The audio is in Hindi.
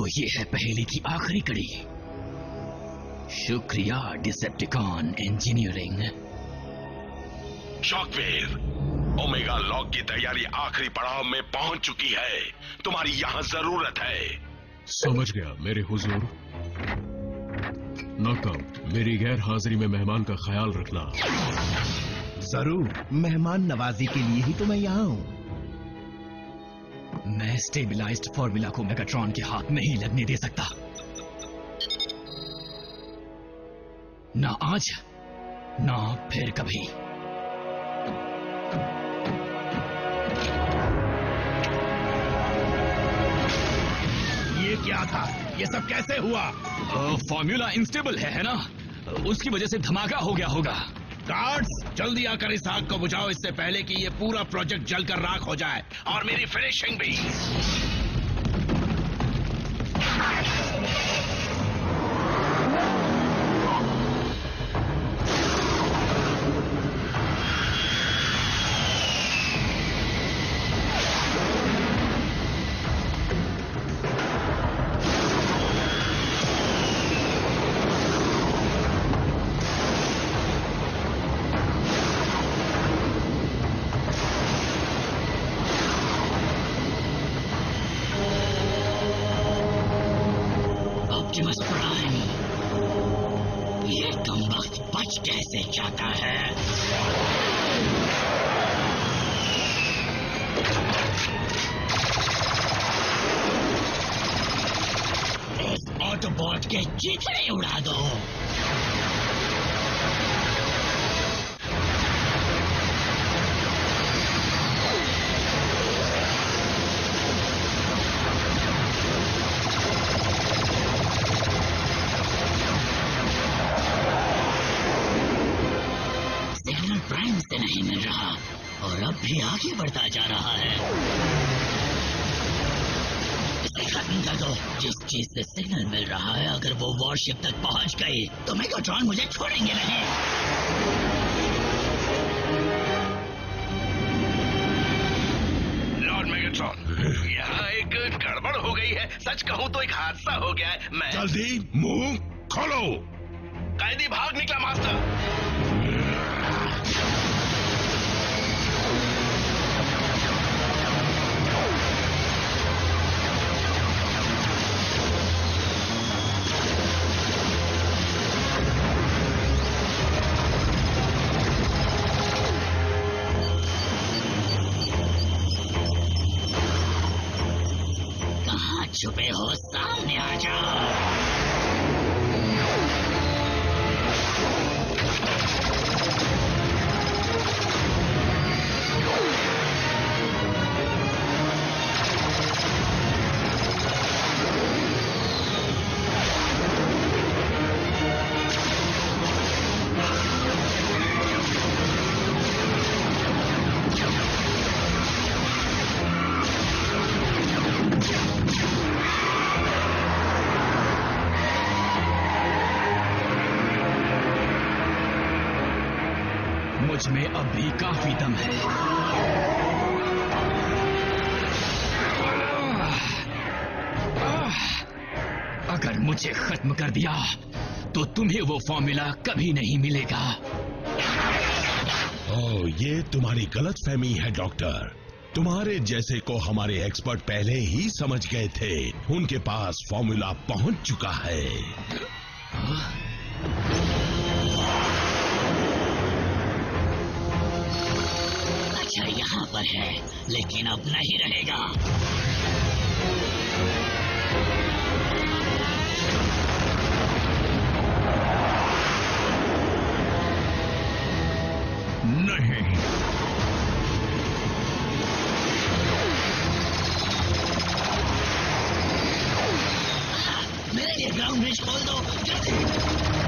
ये है पहेली की आखिरी कड़ी। शुक्रिया Decepticon engineering. Shockwave, Omega lock की तैयारी आखिरी पड़ाव में पहुंच चुकी है। तुम्हारी यहां जरूरत है। समझ गया मेरे हुजूर। नॉकआउट, मेरी गैर हाजिरी में मेहमान का ख्याल रखना। जरूर, मेहमान नवाजी के लिए ही तो मैं यहाँ हूँ। मैं स्टेबिलाइज्ड फॉर्मूला को मेगाट्रॉन के हाथ नहीं लगने दे सकता। ना आज, ना फिर कभी। ये क्या था? ये सब कैसे हुआ? फॉर्मूला इंस्टेबल है ना? उसकी वजह से धमाका हो गया होगा। गार्ड्स, जल्दी आकर इस आग को बुझाओ, इससे पहले कि ये पूरा प्रोजेक्ट जलकर राख हो जाए, और मेरी फिनिशिंग भी। ऑप्टिमस प्राइम, ये कम वक्त बच कैसे जाता है? इस ऑटोबॉट के चीथड़े उड़ा दो। प्राइम से नहीं मिल रहा और अब भी आगे बढ़ता जा रहा है। इसे खत्म कर दो। जिस चीज से सिग्नल मिल रहा है, अगर वो वॉरशिप तक पहुंच गई तो मेगाट्रॉन मुझे छोड़ेंगे नहीं। लॉर्ड मेगाट्रॉन, यहाँ एक गड़बड़ हो गई है। सच कहूँ तो एक हादसा हो गया है। मैं जल्दी मुंह खोलो। कैदी भाग निकला मास्टर। छुपे हो, सामने आ जाओ। मुझ में अब भी काफी दम है। अगर मुझे खत्म कर दिया तो तुम्हें वो फॉर्मूला कभी नहीं मिलेगा। ओह, ये तुम्हारी गलतफहमी है डॉक्टर। तुम्हारे जैसे को हमारे एक्सपर्ट पहले ही समझ गए थे। उनके पास फॉर्मूला पहुंच चुका है। अच्छा, यहाँ पर है, लेकिन अब नहीं रहेगा। नहीं, मेरे लिए ग्राउंड ब्रिज खोल दो जल्दी।